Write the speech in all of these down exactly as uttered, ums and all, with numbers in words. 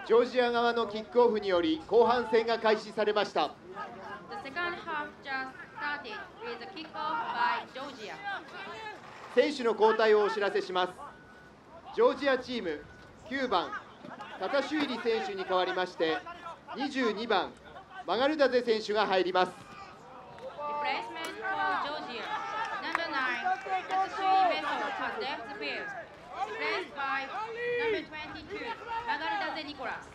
ジョージア側のキックオフにより後半戦が開始されました。 The second half just started with a kickoff by Georgia. 選手の交代をお知らせします。ジョージアチームきゅうばんタタシュイリ選手に代わりましてにじゅうにばんマガルダゼ選手が入ります。 Replacement for Georgia. Number nine, Tatsui Meso has left the field. Replaced by number twenty-two, Magaridaze Nicolas.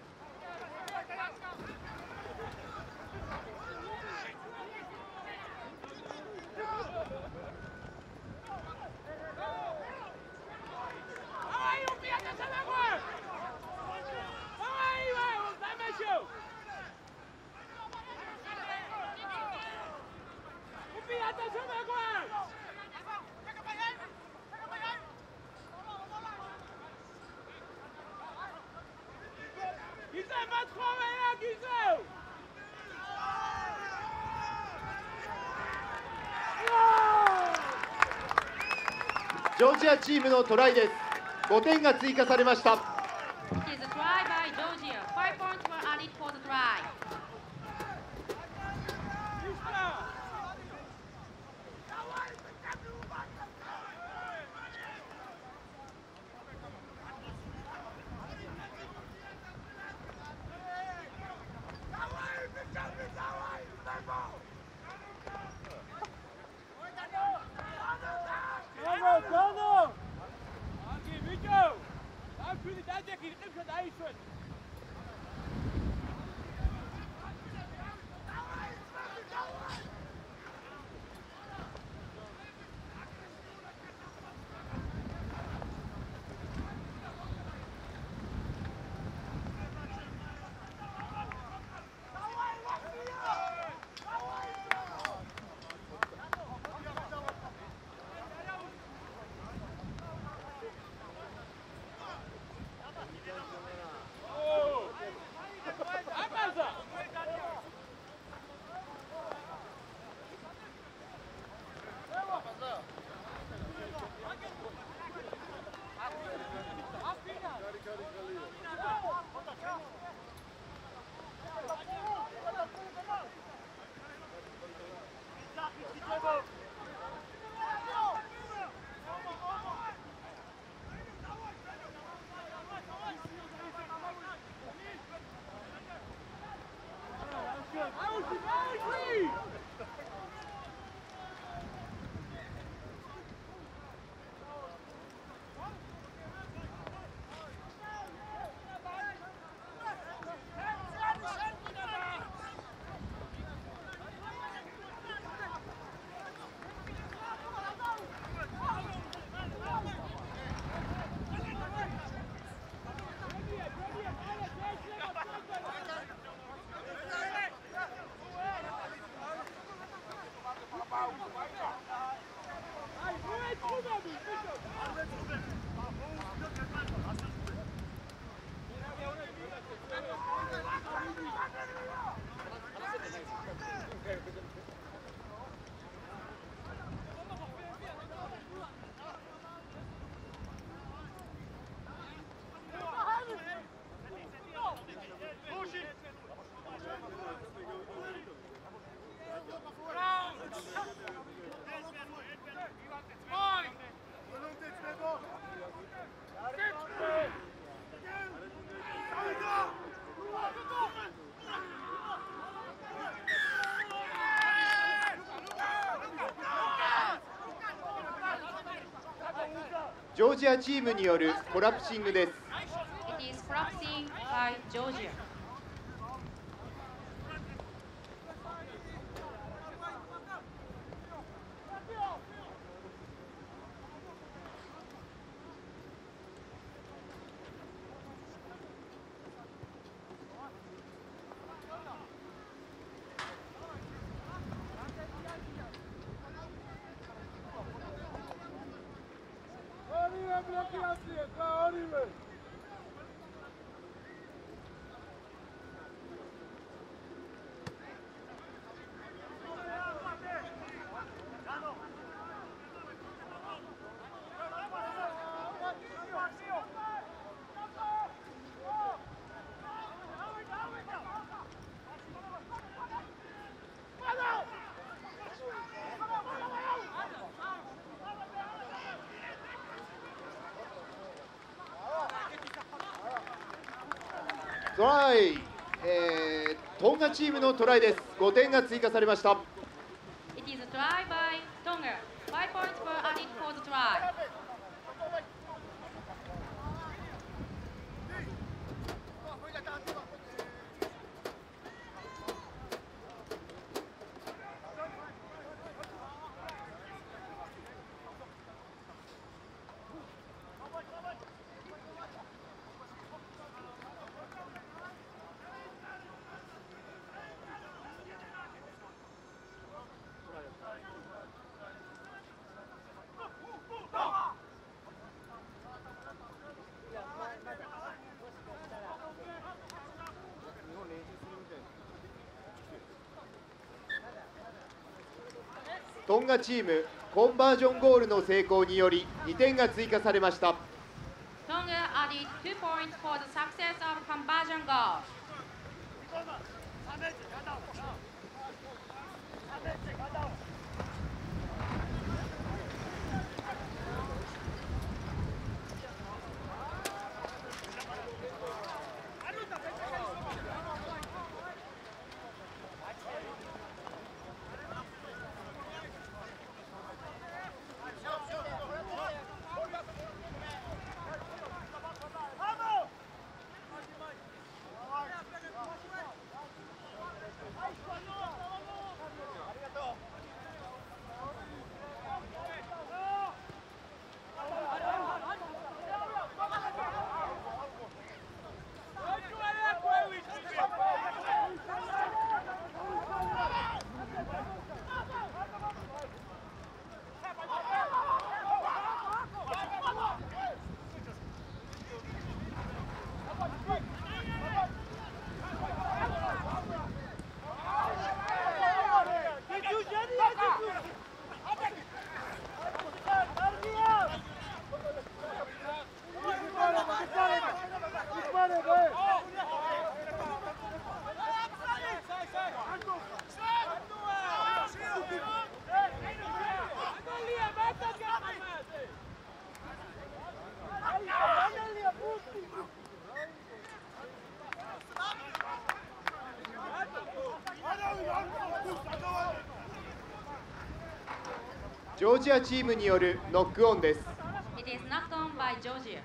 ジョージアチームのトライです。ごてんが追加されました。 It is a try by Georgia. Five points were added for the try. ジョージアチームによるコラプシングです。 It is collapsing by Georgia. ジトライ、えー、トンガチームのトライです。ごてんが追加されました。 It is a try by Tonga. Five points were added for the try. トンガチームコンバージョンゴールの成功によりにてんが追加されました。 Tonga added two points for the success of conversion goal. ジョージアチームによるノックオンです。 It is knocked on by Georgia.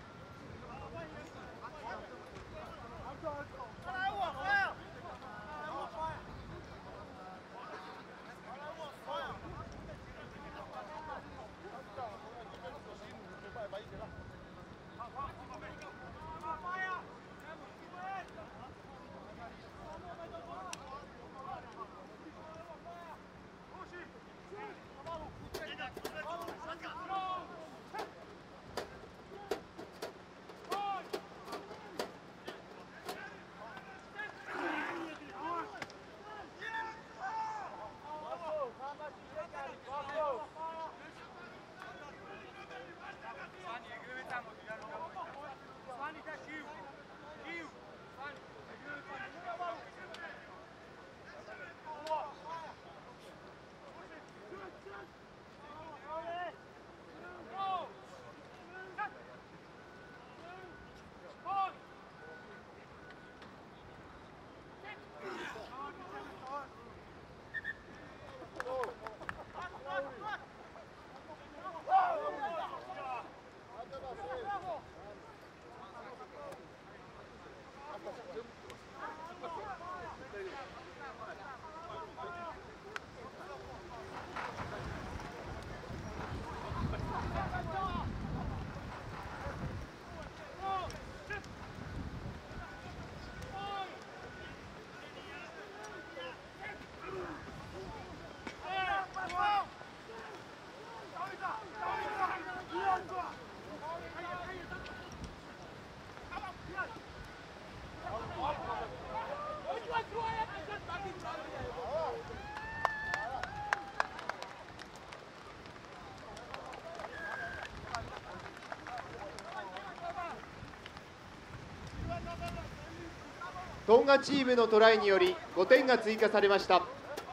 トンガチームのトライによりごてんが追加されました。 It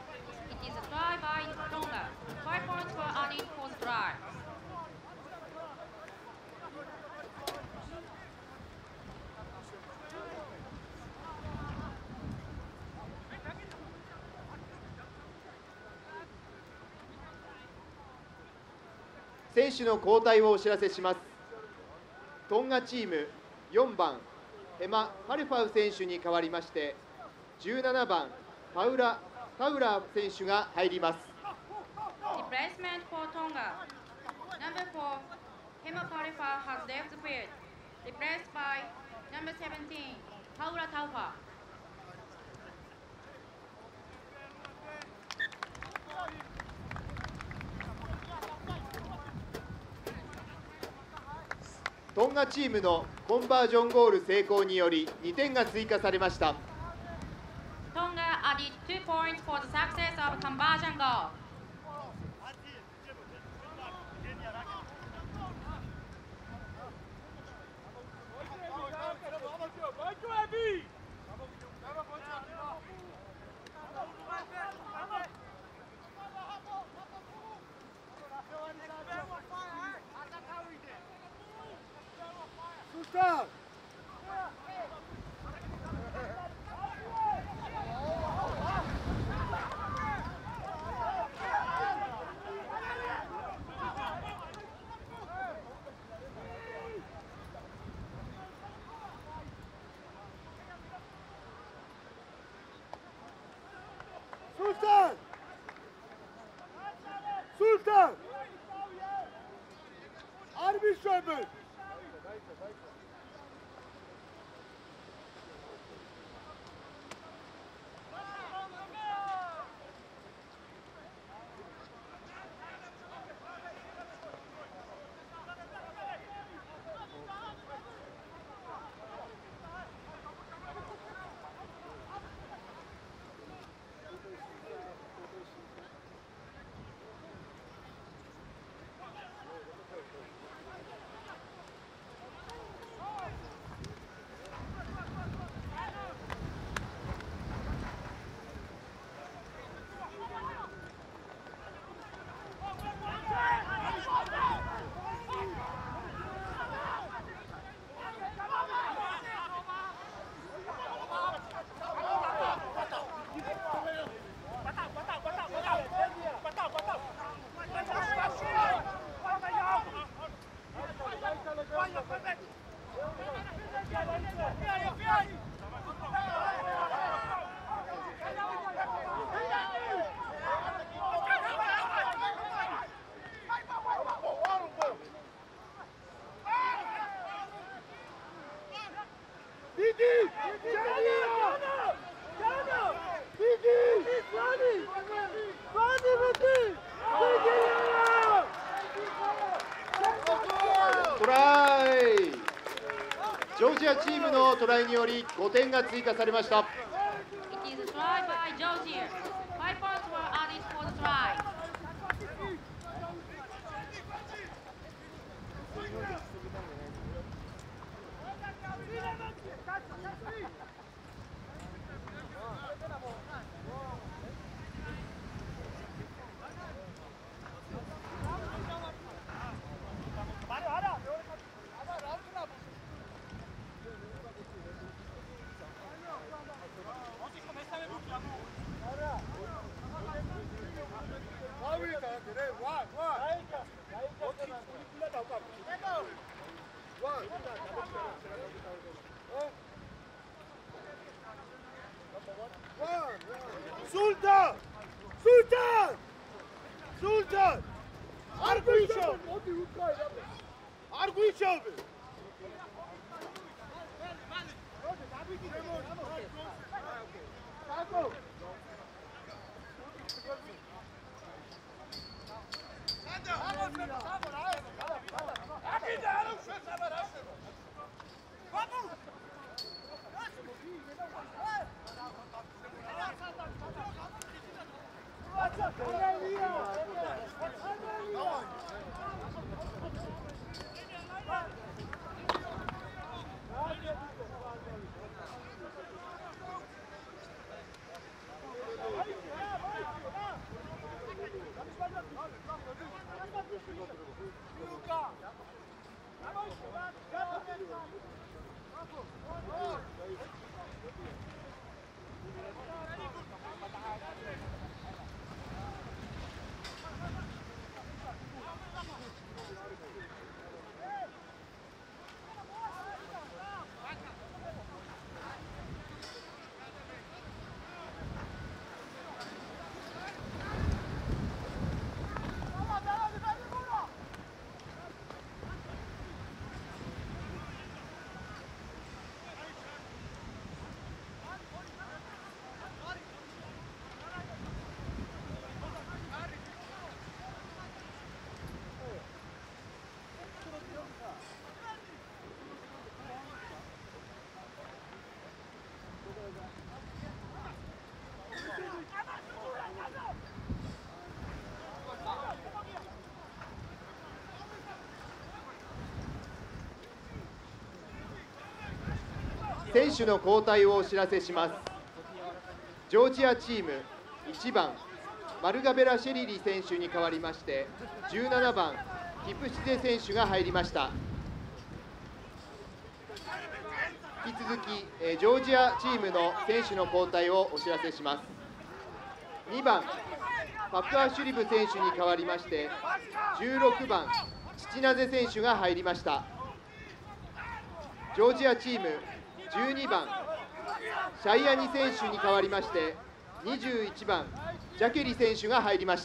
is a try by Tonga. Five points were added for the try. ト選手の交代をお知らせします。トンガチームよんばんヘマ・ファルファウ選手に代わりましてじゅうななばんパウラ・ファウラー選手が入ります。 Replacement for Tonga. Number four, Hema Parifa has left the field. Replaced by number seventeen, Paula Taufa. トンガチームのコンバージョンゴール成功によりにてんが追加されました。 Tonga added two points for the success of conversion goal. Sultan! Sultan! Sultan! Harbi Şöbül! トライ。ジョージアチームのトライによりごてんが追加されました。 It is a try by Georgia. Five points were added for the try. Sultan! Sultan! Sultan! Argui Şöbül! Argui Şöbül! 選手の交代をお知らせします。ジョージアチームいちばんマルガベラ・シェリリ選手に代わりましてじゅうななばんキプシゼ選手が入りました。引き続きえジョージアチームの選手の交代をお知らせします。にばんパプア・シュリブ選手に代わりましてじゅうろくばんチチナゼ選手が入りました。ジョージアチームじゅうにばんシャイアニ選手に代わりましてにじゅういちばんジャケリ選手が入りました。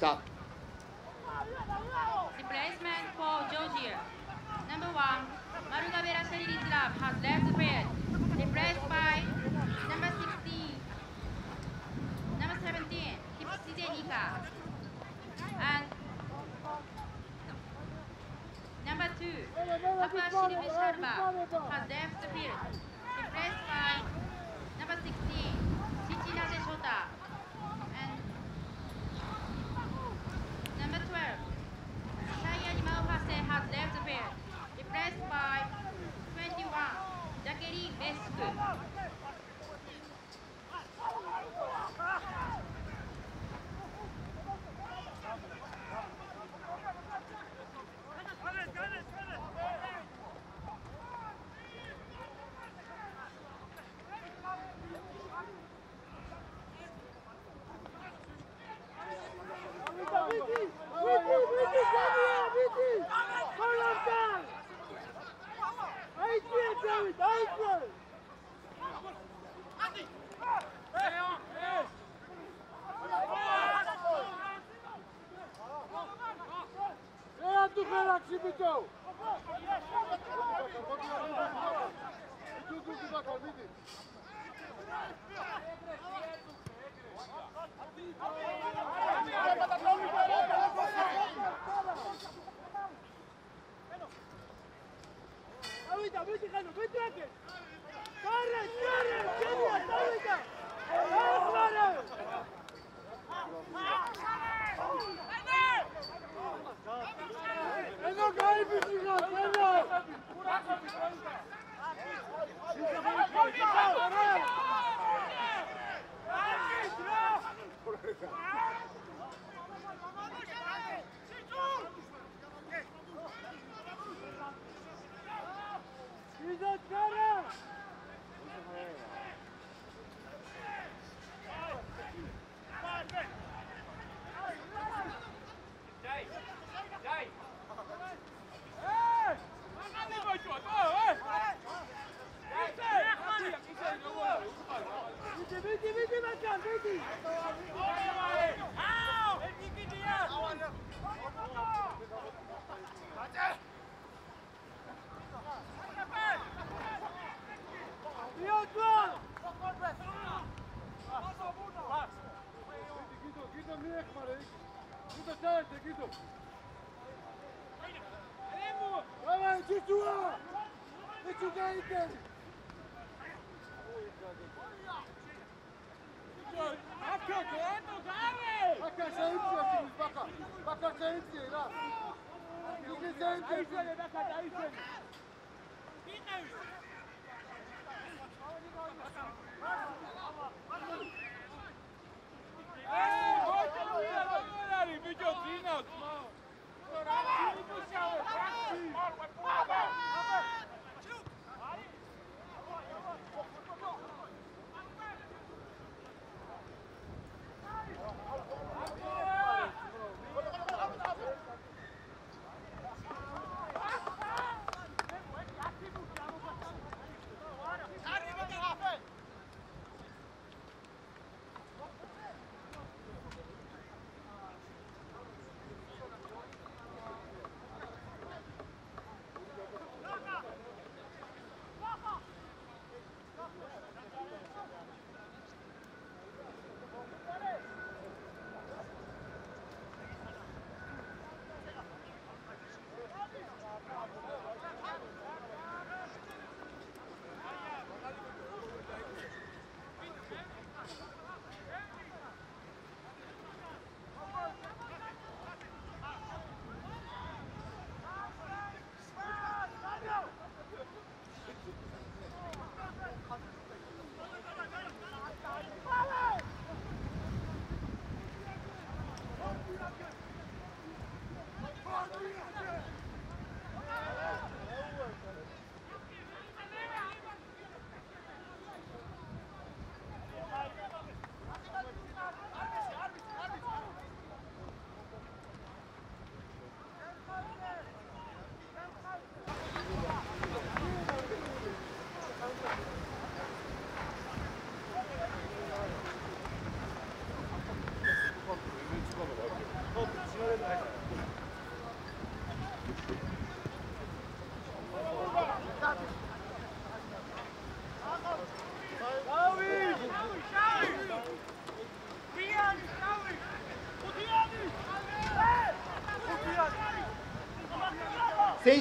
Replacement for Georgia. Number one, Marugavera Sherislav has left the field, replaced by number sixteen, number seventeen, Kipsize Nika, and number two, Papua Shiribu Sharma has left the field, replaced by number sixteen, Chichinaze Shota, and number twelve, Shayani Maohase has left the field, replaced by twenty-one, Jacqueline Besku.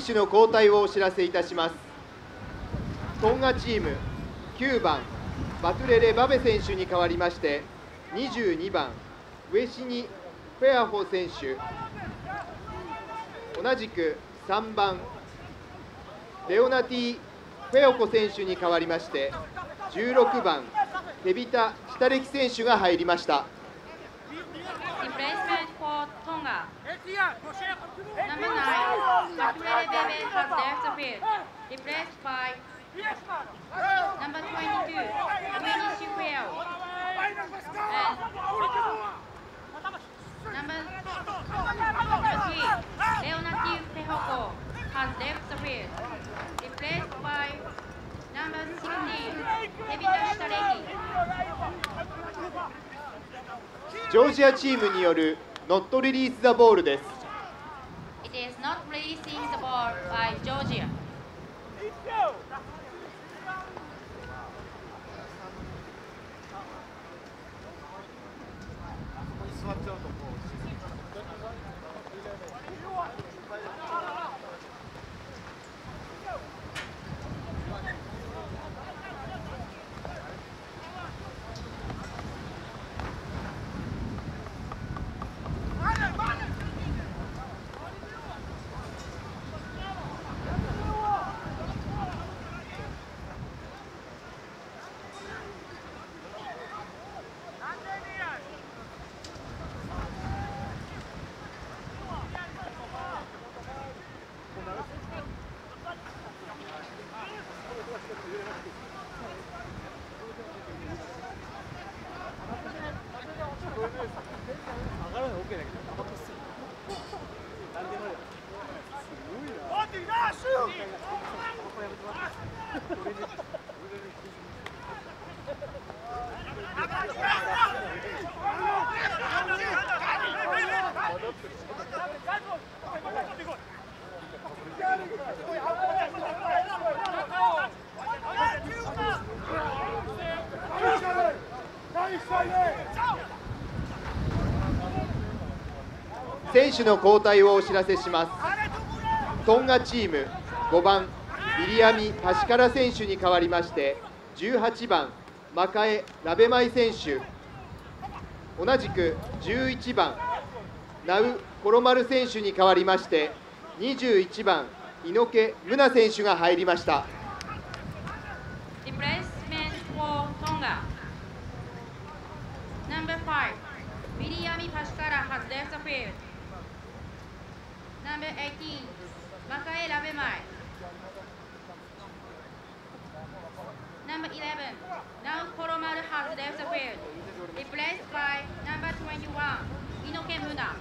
手の交代をお知らせいたします。トンガチームきゅうばんバトゥレレ・バベ選手に代わりましてにじゅうにばんウェシニ・フェアホ選手、同じくさんばんレオナティ・フェオコ選手に代わりましてじゅうろくばんテビタ・シタレキ選手が入りました。 Replacement for Tonga. Number nine, Baturele Bebe has left the field. Replaced by number twenty-two, Winnie Shukweo. And number three, Leonative Pehoko has left the field. Replaced by number sixteen, Tevita Shitareki. ジョージアチームによるノットリリースザボールです。 It is not releasing the ball by Georgia. 選手の交代をお知らせします。トンガチームごばんビリアミ・パシカラ選手に代わりましてじゅうはちばんマカエ・ラベマイ選手、同じくじゅういちばんナウ・コロマル選手に代わりましてにじゅういちばん猪木ムナ選手が入りました。 Replacement for Tonga. Number five, Viliami Pashkara has left the field. Number eighteen, Makae Labemai. Number eleven, Nao Koromaru has left the field. Replaced by number twenty-one, Inoke Muna.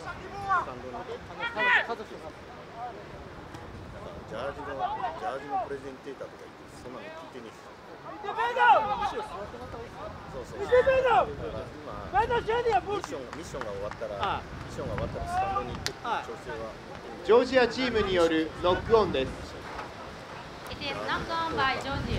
ジャージのジャージのプレレゼンテーターとか言ってそんなの聞いてねえし。そうそう。だから今ミッションがミッションが終わったらミッションが終わったらスタンドに行ってっていう調整は。 ジョージアチームによるノックオンです。 It is knocked on by Georgia.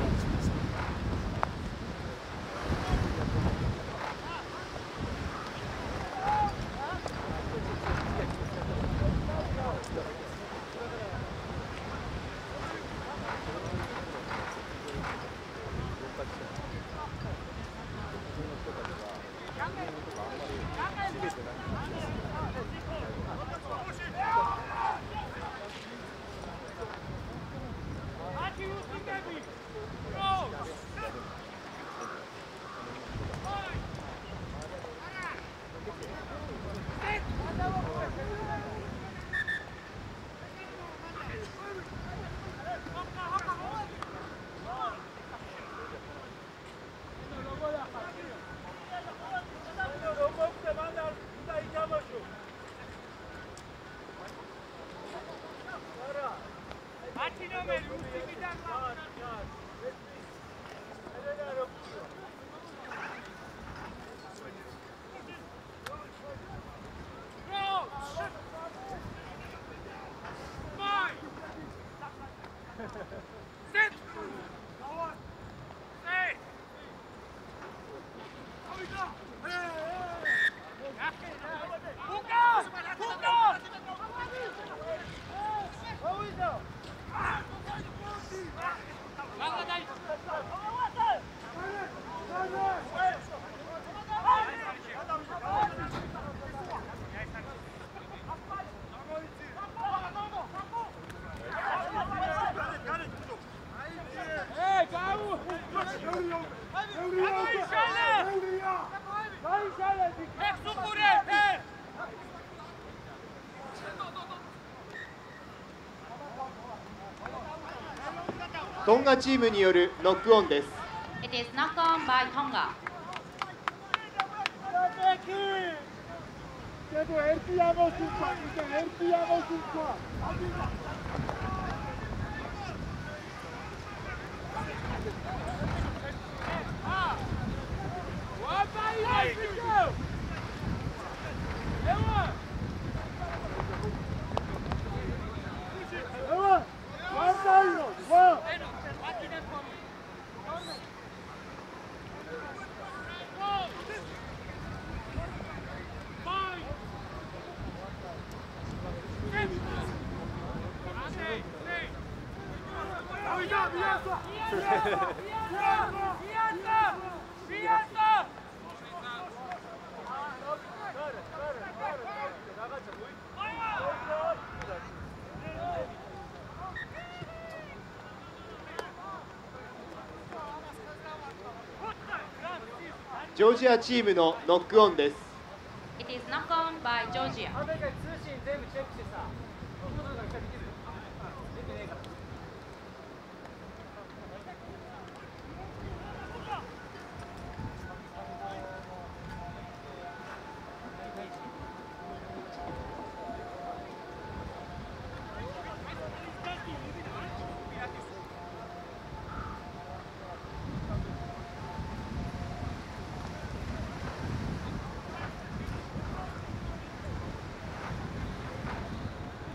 トンガチームによるノックオンです。 It is knocked on by Tonga. ジョージアチームのノックオンです。 It is knocked on by Georgia. ジ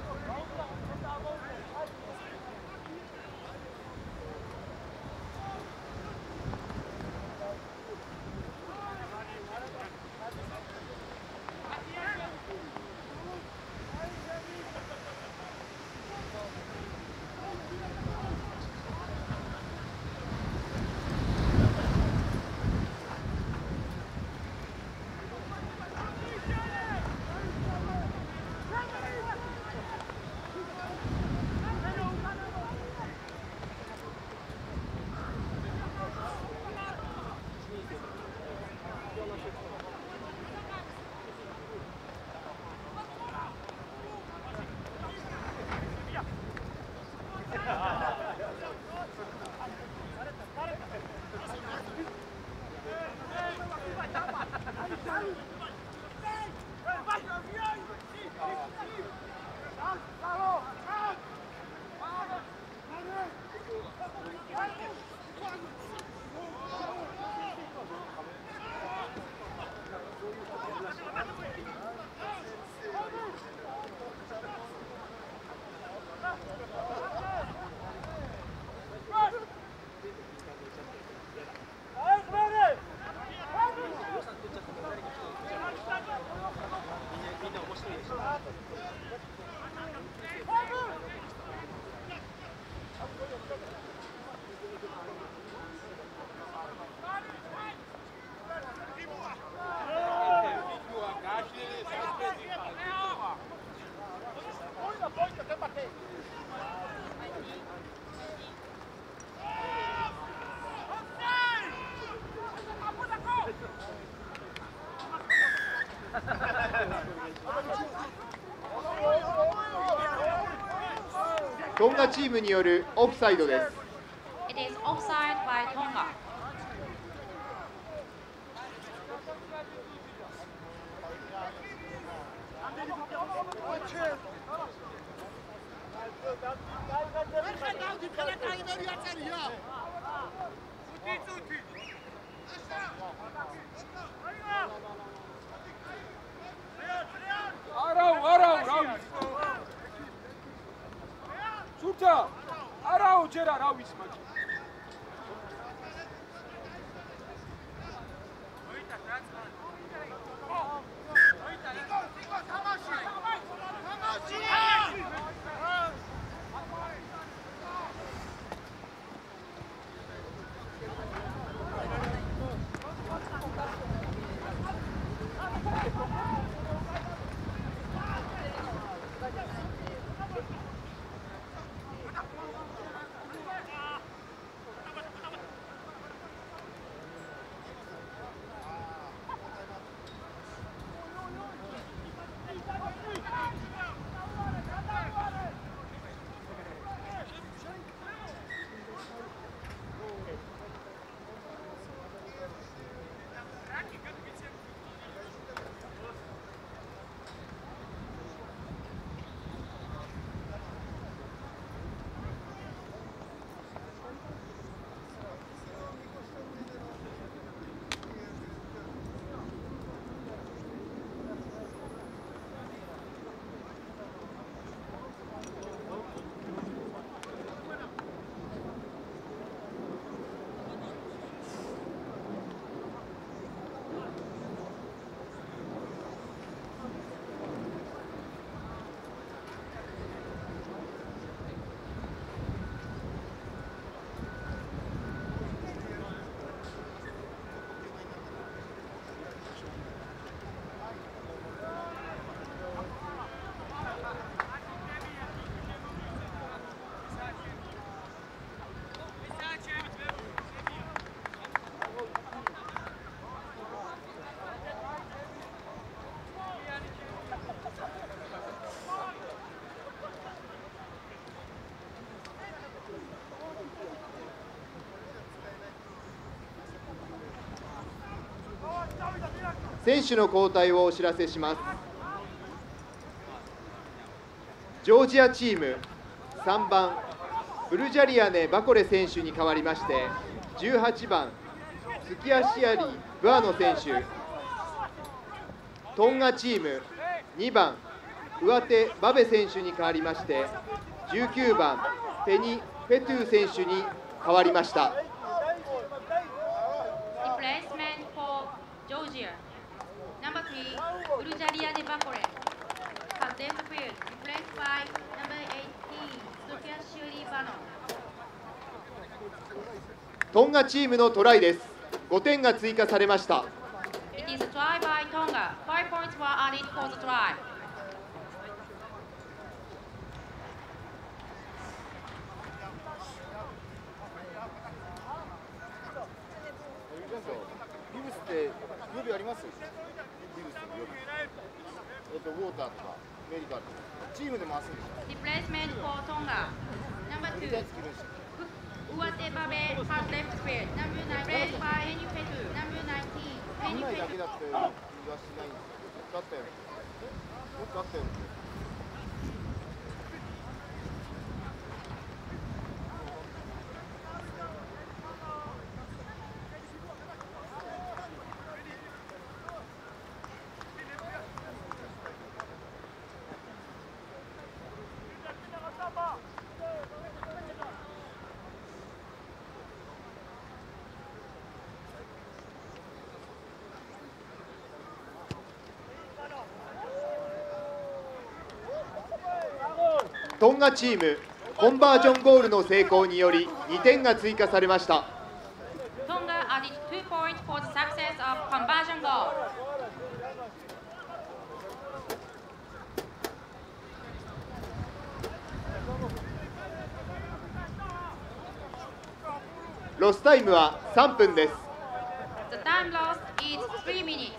ンガチームによるオフサイドです。 It is offside by Tonga. アラウアラウラウイススルタアラウジェララウイスマチ選手の交代をお知らせします。ジョージアチームさんばんウルジャリアネ・バコレ選手に代わりましてじゅうはちばんスキアシアリ・ブアノ選手、トンガチームにばんウアテ・バベ選手に代わりましてじゅうきゅうばんペニ・フェトゥ選手に代わりました。 Replacement for Georgia. Number three, Urujaliane Bakore has left the field, replaced by number eighteen, Sofia Shuri Bano. トンガチームのトライです。ごてんが追加されました。 It is a try by Tonga. Five points were added for the try. ビブスって予備あります？ビブスの予備。えっとウォーターとかメディカルとかチームで回すんですよ。 Replacement for Tonga. Number 売り two, たいつけるんですよ。 Uate Babe has left the field. Number nine, replaced by Penny Petu. Number nineteen, 今 Penny だ Petu. けだったような気がしないんですよ。だったよ。もっとあったよ。 トンガチームコンバージョンゴールの成功によりにてんが追加されました。 Tonga added two points for the success of conversion goal. ロスタイムはさんぷんです。 The time lost is three minutes.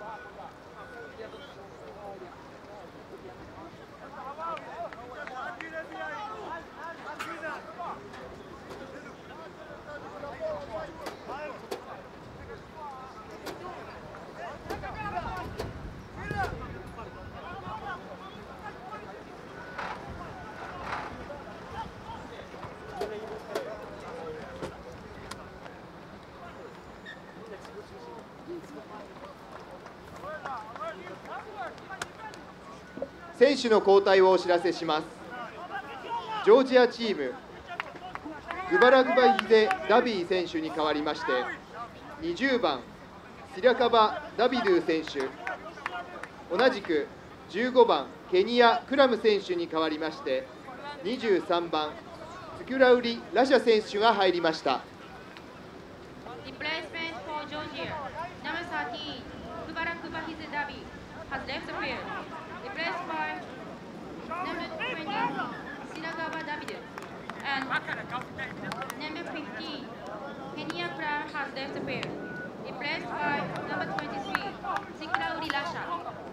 い選手の交代をお知らせします。ジョージアチーム、グバラグバヒゼ・ダビー選手に代わりまして、にじゅうばん、シラカバ・ダビドゥ選手、同じくじゅうごばん、ケニア・クラム選手に代わりまして、にじゅうさんばん、スキュラウリ・ラシャ選手が入りました。 Replacement for Georgia. Number thirteen, Kubarak Bahize Dabi has left the field. Replaced by number twenty, Sinagawa David. And number fifteen, Kenya Kram has left the field. Replaced by number twenty-three, Sikrauli Lasha.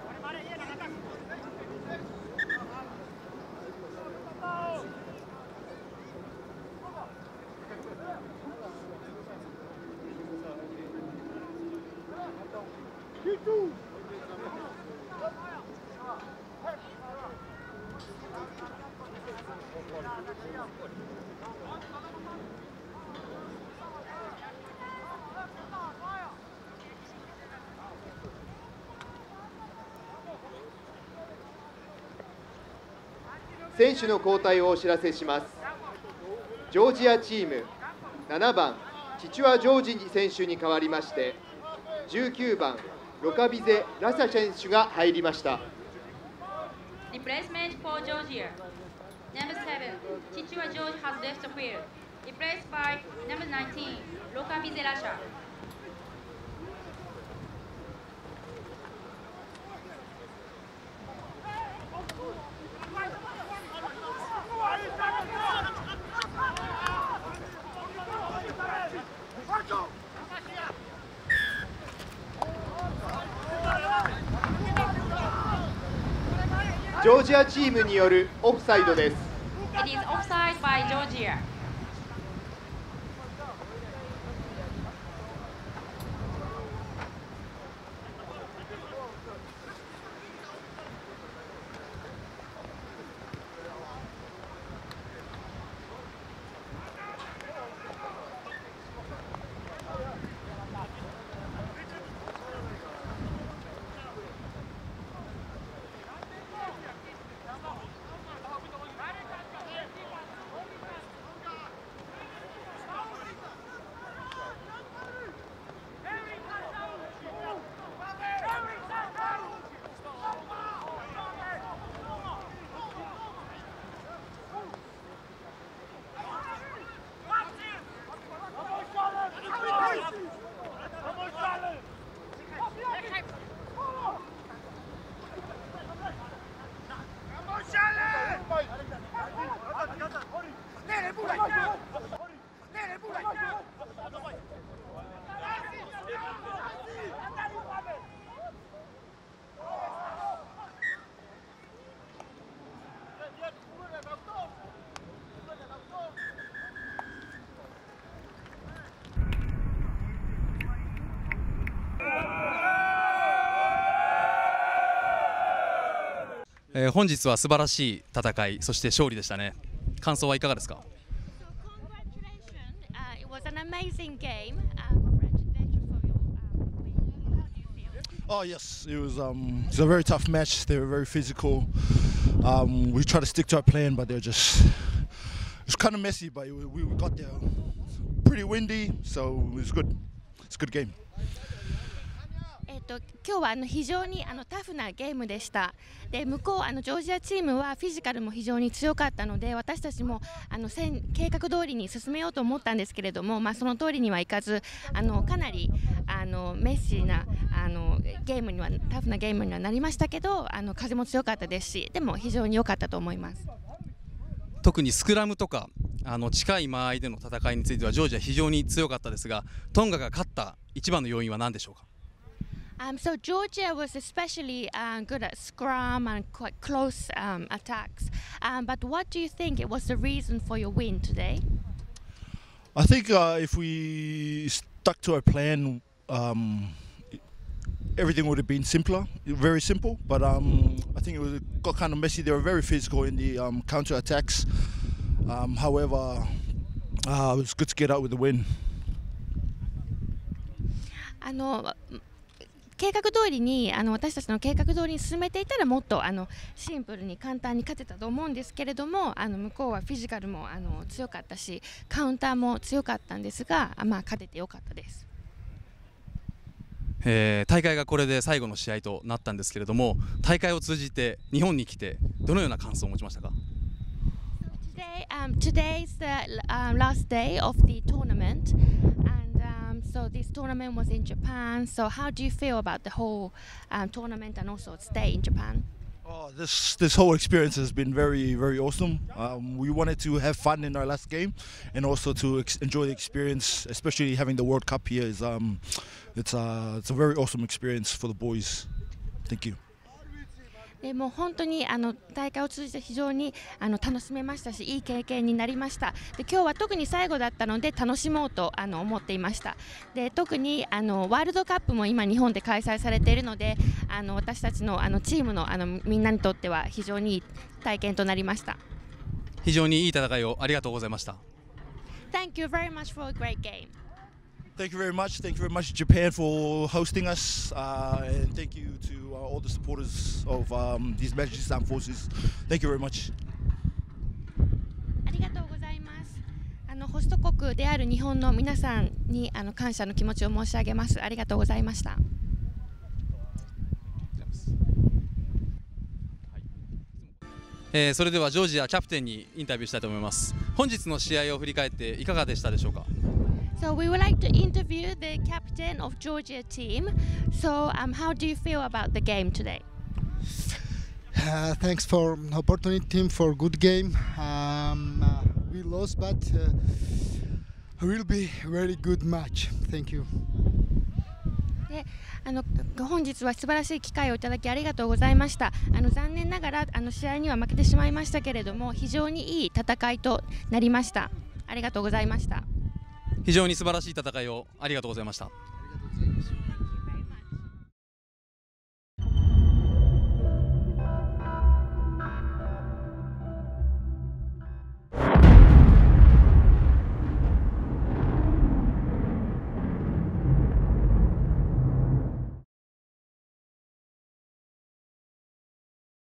選手の交代をお知らせします。ジョージアチーム、ななばん、チチュア・ジョージ選手に代わりまして、じゅうきゅうばん、ロカビゼ・ラサ選手が入りました。 Replacement for Georgia. Number seven, Chichua George has left the field. Replaced by number nineteen, Lokabize Lasha. ジョージアチームによるオフサイドです。 It is offside by Georgia. えー、本日は素晴らしい戦い、そして勝利でしたね。感想はいかがですか？ Oh yes, it was. Um, it was a very tough match. They were very physical. Um, we tried to stick to our plan, but they're just. It was kind of messy, but we, we got there. Pretty windy, so it was good. It's a good game. えっと今日はあの非常にあのタフなゲームでした。で向こうあのジョージアチームはフィジカルも非常に強かったので、私たちもあの計画通りに進めようと思ったんですけれども、まあ、その通りにはいかず、あのかなりあのメッシーなあのゲームにはタフなゲームにはなりましたけど、あの風も強かったですし、でも非常に良かったと思います。 特にスクラムとかあの近い間合いでの戦いについてはジョージア非常に強かったですが、トンガが勝った一番の要因は何でしょうか？ Um, so Georgia was especially uh, good at scrum and quite close um, attacks. Um, but what do you think it was the reason for your win today? I think uh, if we stuck to our plan, um, everything would have been simpler, very simple. But um, I think it was got kind of messy. They were very physical in the um, counter attacks. Um, however, uh, it was good to get out with the win. あの計画通りにあの私たちの計画通りに進めていたらもっとあのシンプルに簡単に勝てたと思うんですけれども、あの向こうはフィジカルもあの強かったしカウンターも強かったんですが、まあ、勝ててよかったです。 えー、大会がこれで最後の試合となったんですけれども、大会を通じて日本に来てどのような感想を持ちましたか？ Today, um, today is the uh, last day of the tournament, and um, so this tournament was in Japan. So how do you feel about the whole um, tournament and also stay in Japan? Oh, this this whole experience has been very very awesome. Um, we wanted to have fun in our last game, and also to ex enjoy the experience. Especially having the World Cup here is um, it's a it's a very awesome experience for the boys. Thank you. でもう本当にあの大会を通じて非常にあの楽しめましたし、いい経験になりました。で今日は特に最後だったので楽しもうとあの思っていました。で特にあのワールドカップも今日本で開催されているので、あの私たちのあのチームのあのみんなにとっては非常にいい体験となりました。 非常にいい戦いをありがとうございました。 Thank you very much for a great game. Thank you very much. Thank you very much, Japan, for hosting us, uh, and thank you to uh, all the supporters of um, these Majesty's Armed Forces. Thank you very much. ありがとうございます。あのホスト国である日本の皆さんにあの感謝の気持ちを申し上げます。ありがとうございました。 えー、それではジョージアキャプテンにインタビューしたいと思います。本日の試合を振り返っていかがでしたでしょうか？ So we would like to interview the captain of Georgia team. So um, how do you feel about the game today? Uh, thanks for opportunity for good game. Um, uh, we lost, but uh, will be very good match. Thank you. であの本日は素晴らしい機会をいただきありがとうございました。あの残念ながらあの試合には負けてしまいましたけれども、非常にいい戦いとなりました。ありがとうございました。 非常に素晴らしい戦いをありがとうございました。